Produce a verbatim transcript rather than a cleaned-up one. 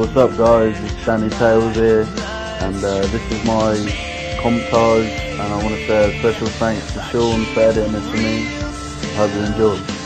What's up guys, it's Danny Taylz here, and uh, this is my COMPTAGE, and I want to say a special thanks to Seann for editing it for me. I hope you enjoy.